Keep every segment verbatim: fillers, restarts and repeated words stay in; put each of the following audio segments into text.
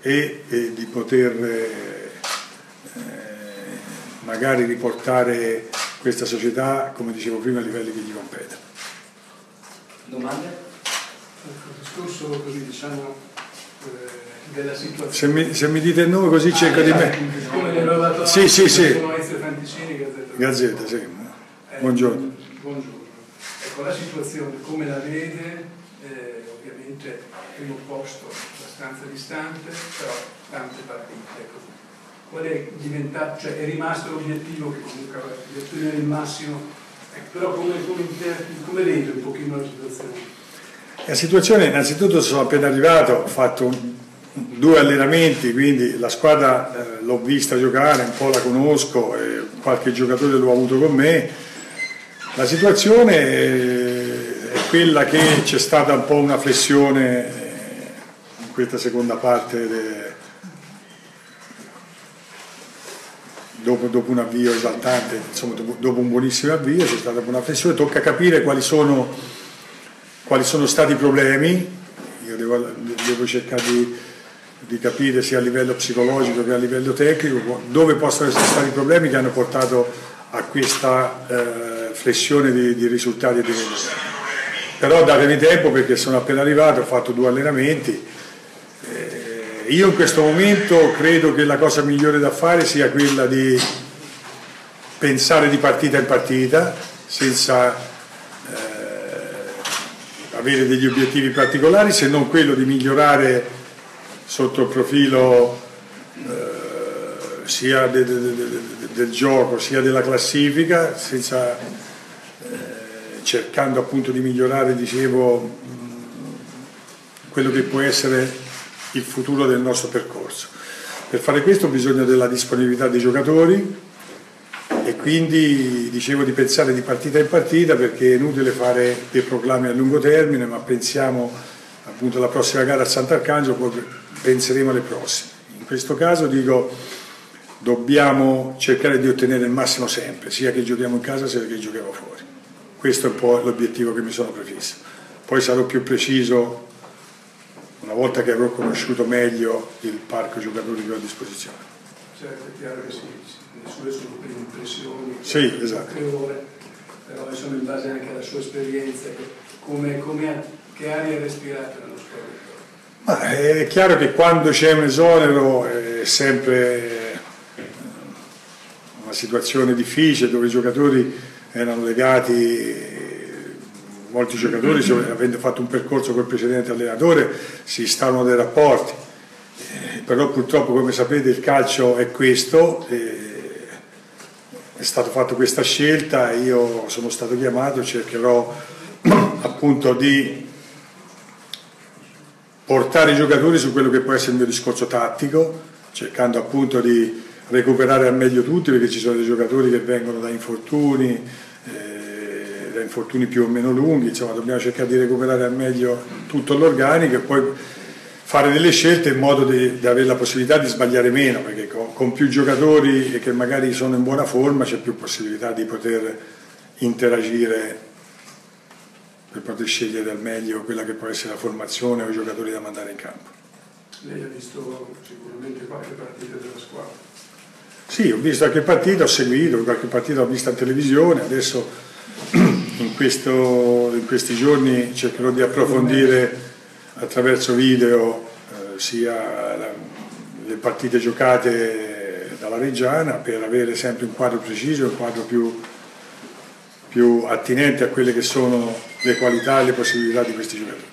e, e di poter eh, magari riportare questa società, come dicevo prima, a livelli che gli competono. Domande? Il discorso così, diciamo, eh, della situazione. Se mi, se mi dite il nome così ah, cerco esatto, di me. Come le avevo dato sì, sì, sì. Sono Ezio Fanticini, Gazzetta. Gazzetta, sì. Eh, buongiorno. Buongiorno. Ecco, la situazione come la vede, eh, ovviamente primo posto abbastanza distante, però tante partite. Ecco. Qual è diventato, cioè è rimasto l'obiettivo che comunque di ottenere il massimo, ecco, però come, come, come vede un pochino la situazione? La situazione, innanzitutto sono appena arrivato, ho fatto due allenamenti, quindi la squadra eh, l'ho vista giocare, un po' la conosco, e qualche giocatore l'ho avuto con me. La situazione è quella che c'è stata un po' una flessione in questa seconda parte, de... dopo, dopo un avvio esaltante, insomma dopo, dopo un buonissimo avvio c'è stata una flessione, tocca capire quali sono... quali sono stati i problemi. Io devo, devo cercare di, di capire sia a livello psicologico che a livello tecnico dove possono essere stati i problemi che hanno portato a questa eh, flessione di, di risultati e di rendimenti. Però datemi tempo perché sono appena arrivato, ho fatto due allenamenti. Eh, io in questo momento credo che la cosa migliore da fare sia quella di pensare di partita in partita senza avere degli obiettivi particolari, se non quello di migliorare sotto il profilo eh, sia de, de, de, de, del gioco sia della classifica, senza, eh, cercando appunto di migliorare, dicevo, mh, quello che può essere il futuro del nostro percorso. Per fare questo bisogna della disponibilità dei giocatori e quindi dicevo di pensare di partita in partita, perché è inutile fare dei proclami a lungo termine, ma pensiamo appunto alla prossima gara a Sant'Arcangelo, poi penseremo alle prossime. In questo caso dico dobbiamo cercare di ottenere il massimo sempre, sia che giochiamo in casa sia che giochiamo fuori. Questo è un po' l'obiettivo che mi sono prefisso. Poi sarò più preciso una volta che avrò conosciuto meglio il parco giocatori che ho a disposizione. Certo, è chiaro che sì. Le sue sono prime impressioni, sì, esatto. tre ore, però insomma in base anche alla sua esperienza, come, come, che aria ha respirato nello sport? Ma è chiaro che quando c'è un esonero è sempre una situazione difficile dove i giocatori erano legati, molti giocatori avendo fatto un percorso col precedente allenatore si instaurano dei rapporti, eh, però purtroppo come sapete il calcio è questo. Eh, È stata fatta questa scelta, io sono stato chiamato, cercherò appunto di portare i giocatori su quello che può essere il mio discorso tattico, cercando appunto di recuperare al meglio tutti, perché ci sono dei giocatori che vengono da infortuni, eh, da infortuni più o meno lunghi, insomma dobbiamo cercare di recuperare al meglio tutto l'organico e poi fare delle scelte in modo di, di avere la possibilità di sbagliare meno, perché con, con più giocatori e che magari sono in buona forma c'è più possibilità di poter interagire per poter scegliere al meglio quella che può essere la formazione o i giocatori da mandare in campo. Lei ha visto sicuramente qualche partita della squadra? Sì, ho visto qualche partita, ho seguito, qualche partita l'ho vista in televisione, adesso in, questo, in questi giorni cercherò di approfondire attraverso video eh, sia la, le partite giocate dalla Reggiana per avere sempre un quadro preciso, un quadro più, più attinente a quelle che sono le qualità e le possibilità di questi giocatori.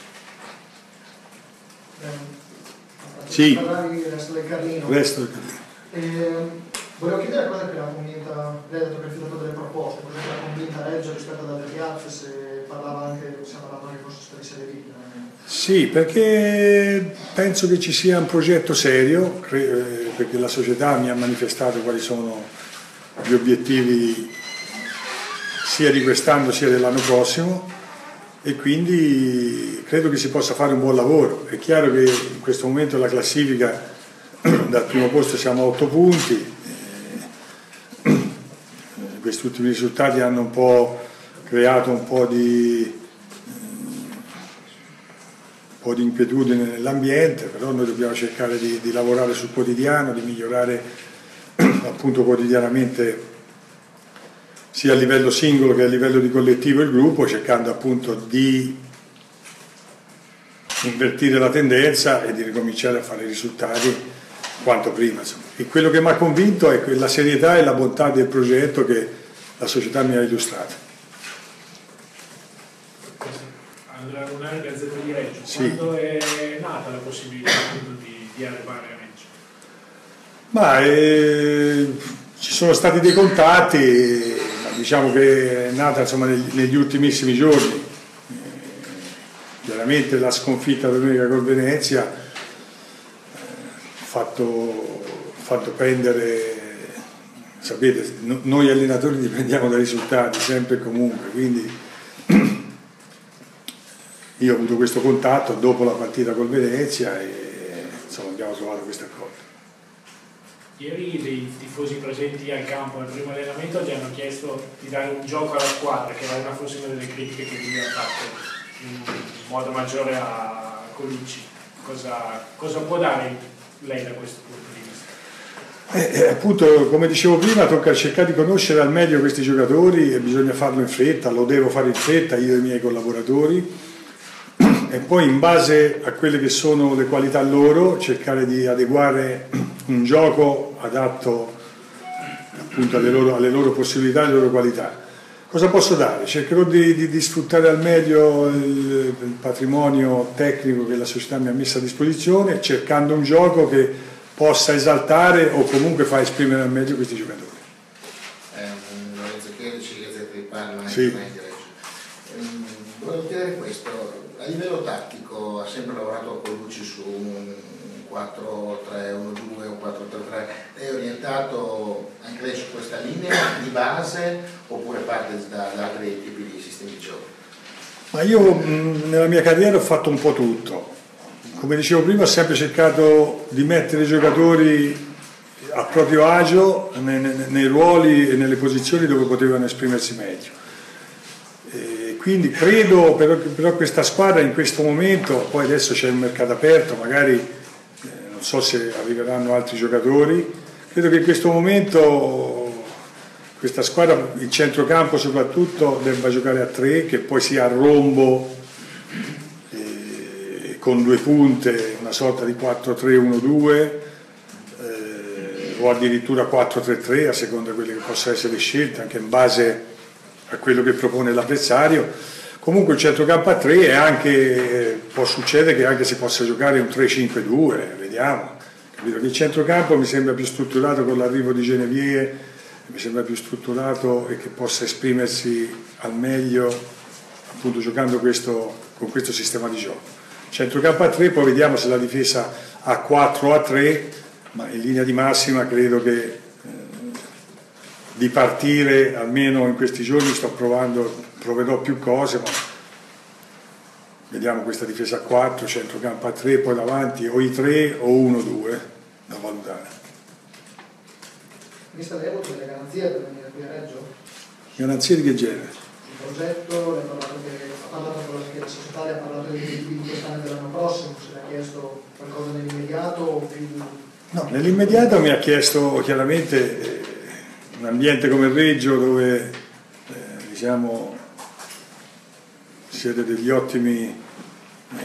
Eh, sì, parlavi del resto del Carlino. Resto del Carlino. Eh, volevo chiedere cosa che l'ha convinta, lei ha detto che ha affidato delle proposte, cosa che l'ha convinta a Reggio rispetto ad altre piazze, se parlava anche, si è parlato anche forse per i Serie B. Sì, perché penso che ci sia un progetto serio, perché la società mi ha manifestato quali sono gli obiettivi sia di quest'anno sia dell'anno prossimo e quindi credo che si possa fare un buon lavoro. È chiaro che in questo momento la classifica dal primo posto siamo a otto punti, questi ultimi risultati hanno un po' creato un po' di po' di inquietudine nell'ambiente, però noi dobbiamo cercare di, di lavorare sul quotidiano, di migliorare appunto quotidianamente sia a livello singolo che a livello di collettivo il gruppo, cercando appunto di invertire la tendenza e di ricominciare a fare risultati quanto prima. Insomma. E quello che mi ha convinto è la serietà e la bontà del progetto che la società mi ha illustrato. Andrea Lunari, Gazzetta di Reggio, sì. Quando è nata la possibilità di, di arrivare a Reggio? Ma eh, ci sono stati dei contatti, diciamo che è nata insomma, negli, negli ultimissimi giorni. Eh, chiaramente la sconfitta domenica col Venezia ha eh, fatto, fatto prendere, sapete, no, noi allenatori dipendiamo dai risultati sempre e comunque, quindi io ho avuto questo contatto dopo la partita col Venezia e insomma abbiamo trovato questo accordo. Ieri dei tifosi presenti al campo al primo allenamento gli hanno chiesto di dare un gioco alla squadra, che era una forse una delle critiche che vi ha fatto in modo maggiore a Colucci. Cosa, cosa può dare lei da questo punto di vista? Eh, eh, appunto, come dicevo prima, tocca cercare di conoscere al meglio questi giocatori e bisogna farlo in fretta, lo devo fare in fretta io e i miei collaboratori. E poi in base a quelle che sono le qualità loro cercare di adeguare un gioco adatto appunto alle loro, alle loro possibilità e alle loro qualità. Cosa posso dare? Cercherò di, di, di sfruttare al meglio il, il patrimonio tecnico che la società mi ha messo a disposizione, cercando un gioco che possa esaltare o comunque fa esprimere al meglio questi giocatori. Eh, Lorenzo Chierici, Gazzetta di Parma, sì. ehm, volevo chiedere questo. A livello tattico ha sempre lavorato con Colucci su un quattro tre uno due, un quattro tre tre, è orientato anche lei su questa linea di base oppure parte da, da altri tipi di sistemi di gioco? Ma io mh, nella mia carriera ho fatto un po' tutto, come dicevo prima ho sempre cercato di mettere i giocatori a proprio agio nei, nei, nei ruoli e nelle posizioni dove potevano esprimersi meglio. Quindi credo però, però questa squadra in questo momento, poi adesso c'è un mercato aperto, magari eh, non so se arriveranno altri giocatori, credo che in questo momento questa squadra, il centrocampo soprattutto, debba giocare a tre, che poi sia a rombo eh, con due punte, una sorta di quattro tre uno due eh, o addirittura quattro tre tre a seconda di quelle che possano essere le scelte, anche in base a quello che propone l'avversario. Comunque il centrocampo a tre e anche può succedere che anche si possa giocare un tre cinque due, vediamo. Capito? Il centrocampo mi sembra più strutturato con l'arrivo di Genevieve, mi sembra più strutturato e che possa esprimersi al meglio appunto giocando questo, con questo sistema di gioco. Centrocampo a tre, poi vediamo se la difesa a quattro o a tre, ma in linea di massima credo che di partire, almeno in questi giorni sto provando, proverò più cose, ma vediamo questa difesa a quattro, centrocampo a tre, poi davanti o i tre o uno due da valutare. Mister, lei ha avuto delle garanzie per venire qui a Reggio? Garanzie di che genere? Il progetto, lei ha parlato, che, ha parlato con la società, le ha parlato degli obiettivi di quest'anno e dell'anno prossimo, se le ha chiesto qualcosa nell'immediato o più... No, nell'immediato mi ha chiesto chiaramente... Eh, un ambiente come Reggio dove eh, diciamo siete degli ottimi eh,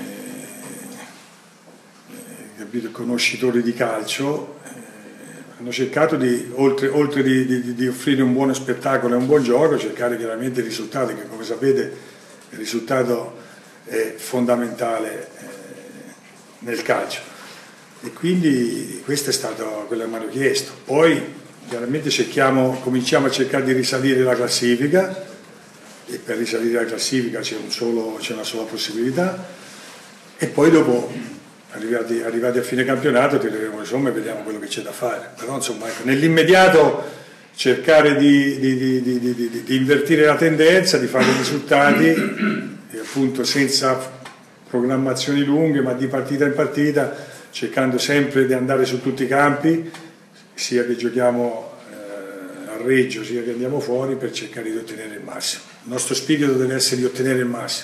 eh, conoscitori di calcio, eh, hanno cercato di, oltre, oltre di, di, di offrire un buono spettacolo e un buon gioco, cercare chiaramente i risultati, che come sapete il risultato è fondamentale eh, nel calcio. E quindi questo è stato quello che mi hanno chiesto. Poi chiaramente cerchiamo, cominciamo a cercare di risalire la classifica e per risalire la classifica c'è un una sola possibilità e poi dopo arrivati, arrivati a fine campionato tireremo le somme e vediamo quello che c'è da fare. Però insomma ecco, nell'immediato cercare di, di, di, di, di, di, di invertire la tendenza, di fare risultati e appunto senza programmazioni lunghe ma di partita in partita, cercando sempre di andare su tutti i campi, sia che giochiamo eh, a Reggio sia che andiamo fuori, per cercare di ottenere il massimo. Il nostro spirito deve essere di ottenere il massimo,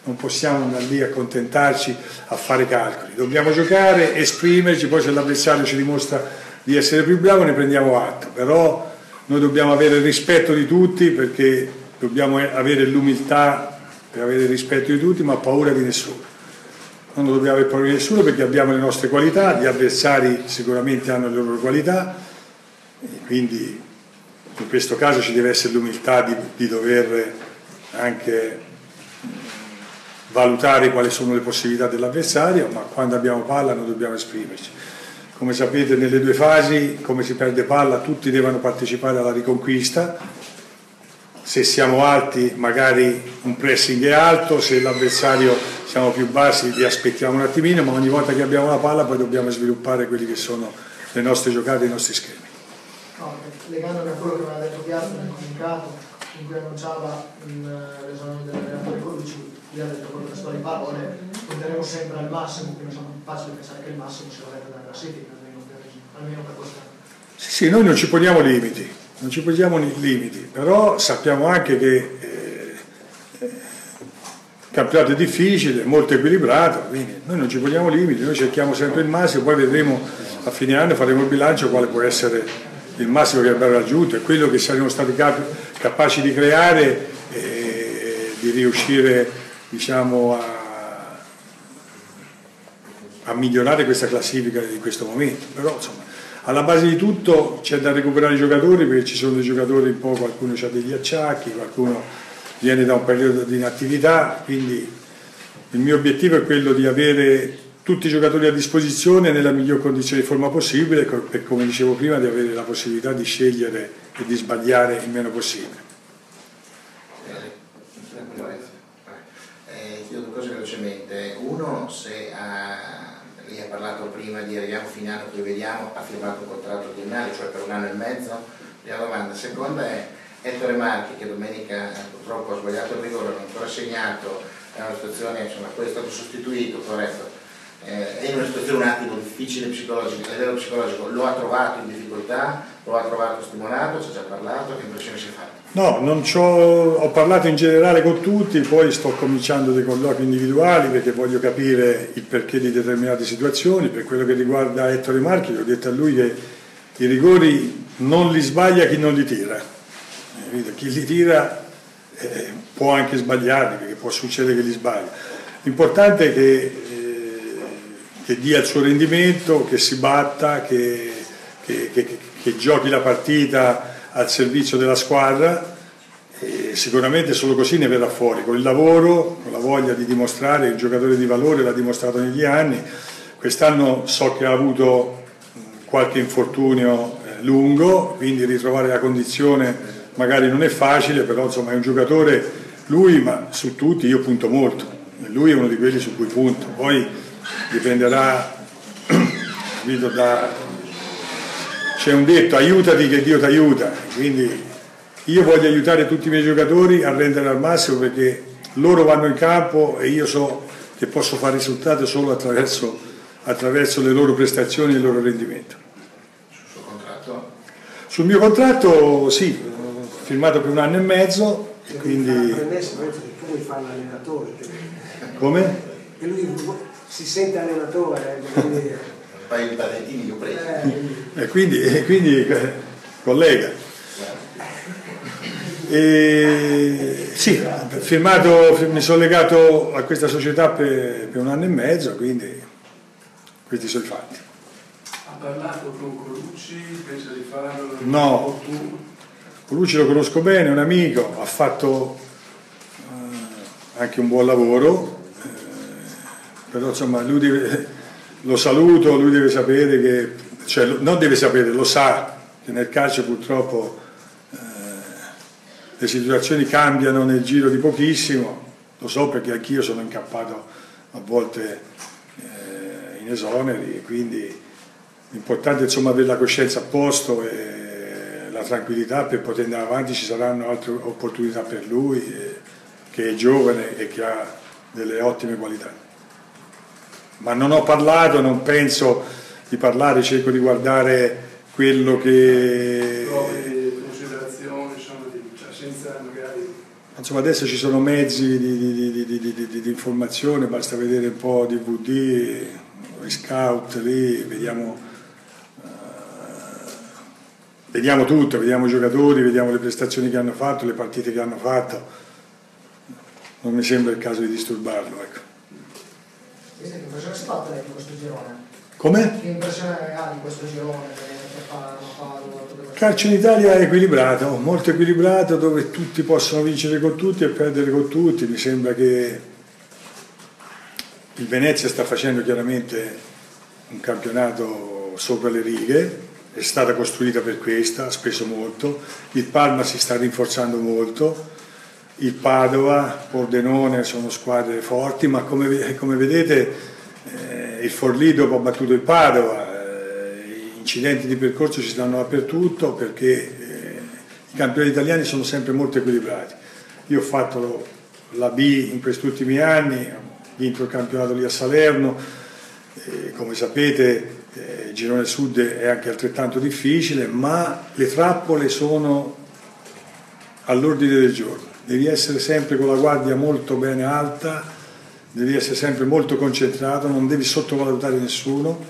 non possiamo andare lì a accontentarci a fare calcoli, dobbiamo giocare, esprimerci, poi se l'avversario ci dimostra di essere più bravo ne prendiamo atto, però noi dobbiamo avere il rispetto di tutti, perché dobbiamo avere l'umiltà per avere il rispetto di tutti, ma paura di nessuno. Non dobbiamo avere paura di nessuno perché abbiamo le nostre qualità, gli avversari sicuramente hanno le loro qualità, quindi in questo caso ci deve essere l'umiltà di, di dover anche valutare quali sono le possibilità dell'avversario, ma quando abbiamo palla non dobbiamo esprimerci. Come sapete, nelle due fasi, come si perde palla, tutti devono partecipare alla riconquista. Se siamo alti magari un pressing è alto, se l'avversario siamo più bassi li aspettiamo un attimino, ma ogni volta che abbiamo la palla poi dobbiamo sviluppare quelli che sono le nostre giocate, i nostri schemi. No, legandomi a quello che aveva detto Piazza nel comunicato in cui annunciava l'esame dell'allenatore Colucci, lui ha detto quello che sto di parole, punteremo sempre al massimo, quindi insomma è facile pensare che il massimo sia la della classifica, almeno per questa. Sì, sì, noi non ci poniamo limiti, non ci poniamo limiti, però sappiamo anche che eh, il campionato è difficile, molto equilibrato, quindi noi non ci poniamo limiti, noi cerchiamo sempre il massimo, poi vedremo a fine anno, faremo il bilancio quale può essere il massimo che abbiamo raggiunto e quello che saremo stati cap capaci di creare e di riuscire, diciamo, a, a migliorare questa classifica di questo momento. Però insomma, alla base di tutto c'è da recuperare i giocatori, perché ci sono dei giocatori un po', qualcuno ha degli acciacchi, qualcuno viene da un periodo di inattività, quindi il mio obiettivo è quello di avere tutti i giocatori a disposizione nella miglior condizione di forma possibile, per, come dicevo prima, di avere la possibilità di scegliere e di sbagliare il meno possibile. Eh, chiedo due cose velocemente. Uno, se ha, lei ha parlato prima di arriviamo fine anno, poi vediamo, ha firmato un contratto biennale, cioè per un anno e mezzo. Prima domanda. Seconda è Ettore Marchi, che domenica purtroppo ha sbagliato il rigore, non ha ancora segnato, è una situazione, insomma, poi è stato sostituito, corretto. Eh, è in una situazione un attimo difficile psicologica, a livello psicologico, lo ha trovato in difficoltà, lo ha trovato stimolato, ci ha già parlato, che impressione si è fatta? No, non ho parlato in generale con tutti, poi sto cominciando dei colloqui individuali perché voglio capire il perché di determinate situazioni. Per quello che riguarda Ettore Marchi, ho detto a lui che i rigori non li sbaglia chi non li tira, eh, chi li tira eh, può anche sbagliarli, perché può succedere che li sbaglia. L'importante è che che dia il suo rendimento, che si batta, che, che, che, che giochi la partita al servizio della squadra, e sicuramente solo così ne verrà fuori, con il lavoro, con la voglia di dimostrare, il giocatore di valore l'ha dimostrato negli anni. Quest'anno so che ha avuto qualche infortunio lungo, quindi ritrovare la condizione magari non è facile, però insomma è un giocatore, lui, ma su tutti io punto molto, lui è uno di quelli su cui punto. Poi dipenderà, da... c'è un detto, aiutati che Dio ti aiuta, quindi io voglio aiutare tutti i miei giocatori a rendere al massimo, perché loro vanno in campo e io so che posso fare risultato solo attraverso, attraverso le loro prestazioni e il loro rendimento. Sul suo contratto? Sul mio contratto sì, ho firmato per un anno e mezzo e quindi... Tu vuoi fare l'allenatore? Come? E lui si sente allenatore, quindi... Poi i patentini li ho presi. Eh, e quindi, e quindi eh, collega. E, sì, firmato, mi sono legato a questa società per, per un anno e mezzo, quindi questi sono i fatti. Ha parlato con Colucci, pensa di farlo? No, Colucci lo conosco bene, è un amico, ha fatto eh, anche un buon lavoro. Però insomma lui deve, lo saluto, lui deve sapere che, cioè non deve sapere, lo sa che nel calcio purtroppo eh, le situazioni cambiano nel giro di pochissimo, lo so perché anch'io sono incappato a volte eh, in esoneri, e quindi l'importante è insomma avere la coscienza a posto e la tranquillità per poter andare avanti. Ci saranno altre opportunità per lui, eh, che è giovane e che ha delle ottime qualità. Ma non ho parlato, non penso di parlare, cerco di guardare quello che... Prove, considerazioni, insomma, cioè senza magari Insomma, adesso ci sono mezzi di, di, di, di, di, di, di informazione, basta vedere un po' D V D, i scout lì, vediamo, uh, vediamo tutto, vediamo i giocatori, vediamo le prestazioni che hanno fatto, le partite che hanno fatto. Non mi sembra il caso di disturbarlo, ecco. Che impressione si fa lei di questo girone? Come? Che impressione ha di questo girone? Il calcio in Italia è equilibrato, molto equilibrato, dove tutti possono vincere con tutti e perdere con tutti. Mi sembra che il Venezia sta facendo chiaramente un campionato sopra le righe, è stata costruita per questa, ha speso molto. Il Parma si sta rinforzando molto, il Padova, Pordenone sono squadre forti, ma come, come vedete eh, il Forlì dopo ha battuto il Padova. Incidenti di percorso ci stanno dappertutto perché eh, i campionati italiani sono sempre molto equilibrati. Io ho fatto la B in questi ultimi anni, ho vinto il campionato lì a Salerno, eh, come sapete eh, il girone sud è anche altrettanto difficile, ma le trappole sono all'ordine del giorno. Devi essere sempre con la guardia molto bene alta, devi essere sempre molto concentrato, non devi sottovalutare nessuno.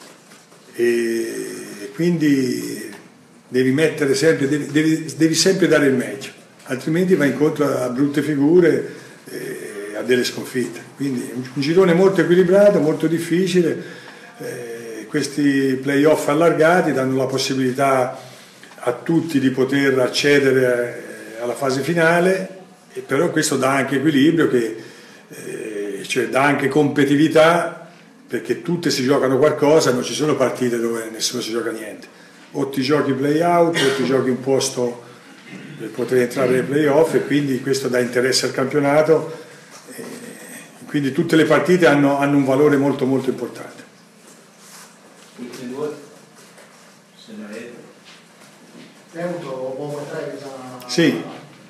E quindi devi mettere sempre, devi, devi, devi sempre dare il meglio, altrimenti vai incontro a brutte figure e a delle sconfitte. Quindi un, un girone molto equilibrato, molto difficile. Eh, questi playoff allargati danno la possibilità a tutti di poter accedere alla fase finale, e però questo dà anche equilibrio, che, eh, cioè dà anche competitività, perché tutte si giocano qualcosa, non ci sono partite dove nessuno si gioca niente. O ti giochi play out o ti giochi un posto per poter entrare nei playoff, e quindi questo dà interesse al campionato, e quindi tutte le partite hanno, hanno un valore molto molto importante. Ultimi due, se ne avete. Hai avuto buon portaio già? Sì.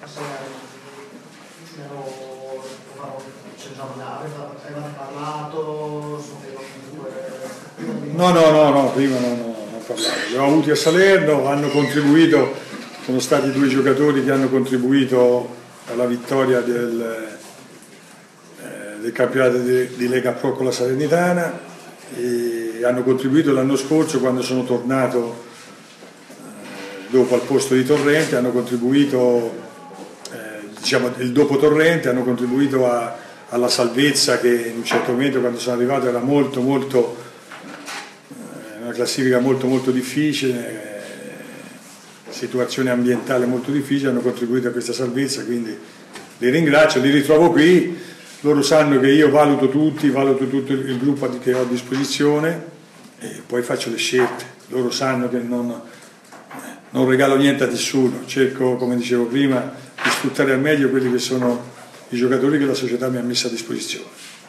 Avevano parlato? No, no, no, no, prima no, no, non parlavo. Li ho avuti a Salerno, hanno contribuito, sono stati due giocatori che hanno contribuito alla vittoria del, eh, del campionato di, di Lega Pro con la Salernitana, e hanno contribuito l'anno scorso quando sono tornato eh, dopo al posto di Torrente, hanno contribuito, eh, diciamo il dopo Torrente, hanno contribuito a alla salvezza che in un certo momento, quando sono arrivato, era molto molto eh, una classifica molto molto difficile, eh, situazione ambientale molto difficile, hanno contribuito a questa salvezza, quindi li ringrazio, li ritrovo qui, loro sanno che io valuto tutti, valuto tutto il gruppo che ho a disposizione e poi faccio le scelte. Loro sanno che non, non regalo niente a nessuno, cerco, come dicevo prima, di sfruttare al meglio quelli che sono i giocatori che la società mi ha messo a disposizione.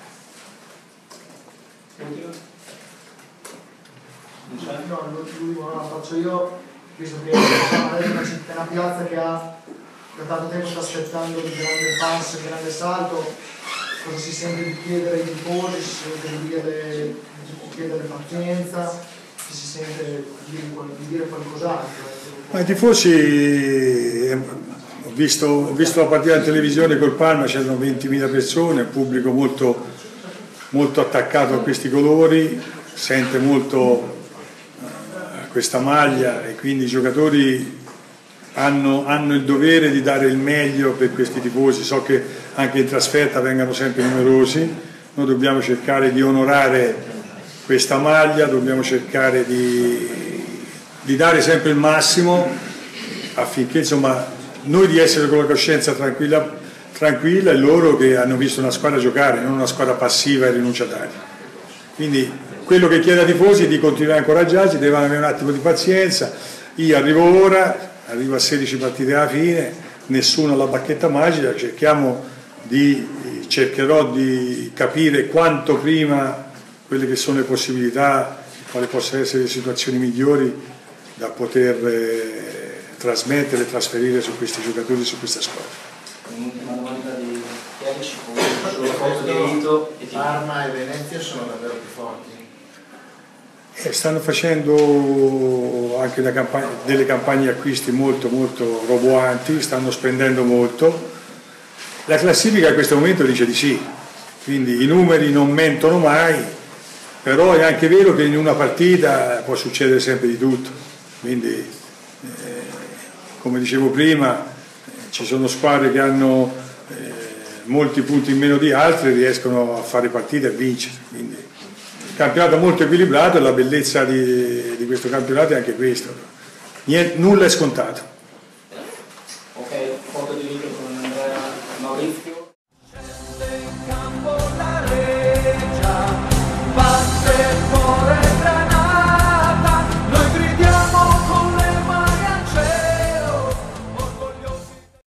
No, l'ultimo lo faccio io, visto che è una piazza che ha da tanto tempo sta aspettando un grande passo, un grande salto. Cosa si sente di chiedere ai tifosi? Si sente di chiedere, di chiedere pazienza? Si sente di dire, di dire qualcos'altro? Ma i tifosi... Ho visto, ho visto la partita in televisione col Parma, c'erano ventimila persone, un pubblico molto, molto attaccato a questi colori, sente molto uh, questa maglia, e quindi i giocatori hanno, hanno il dovere di dare il meglio per questi tifosi. So che anche in trasferta vengano sempre numerosi, noi dobbiamo cercare di onorare questa maglia, dobbiamo cercare di, di dare sempre il massimo affinché, insomma, noi di essere con la coscienza tranquilla, tranquilla e loro che hanno visto una squadra giocare, non una squadra passiva e rinunciataria. Quindi quello che chiedo ai tifosi è di continuare a incoraggiarci, devono avere un attimo di pazienza. Io arrivo ora, arrivo a sedici partite alla fine, nessuno ha la bacchetta magica, cerchiamo di, cercherò di capire quanto prima quelle che sono le possibilità, quali possono essere le situazioni migliori da poter eh, trasmettere e trasferire su questi giocatori, su questa squadra. Un'ultima domanda di Chiarici, sulla foto di Rito. Parma e Venezia sono davvero più forti? Eh, stanno facendo anche campagna, delle campagne acquisti molto molto roboanti, stanno spendendo molto, La classifica a questo momento dice di sì, quindi i numeri non mentono mai, però è anche vero che in una partita può succedere sempre di tutto, quindi eh, come dicevo prima eh, ci sono squadre che hanno eh, molti punti in meno di altre e riescono a fare partite e a vincere, quindi il campionato è molto equilibrato e la bellezza di, di questo campionato è anche questo, Niente, nulla è scontato. Ok, foto di video con Andrea Maurizio.